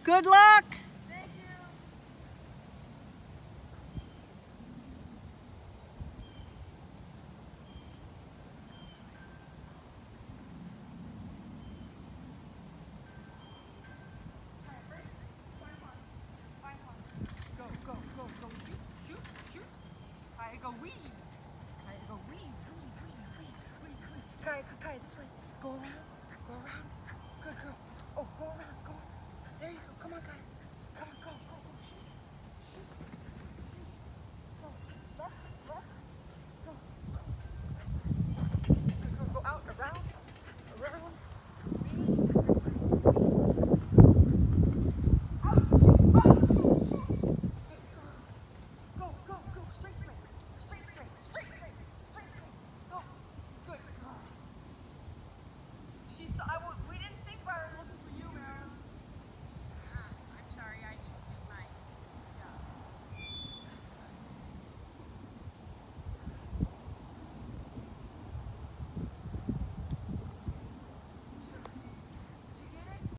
Good luck. Thank you. Go, go, go, go. Shoot, shoot, shoot. I go weave. I go weave, weave, weave, weave, weave, weave. Kai, this way. Go around.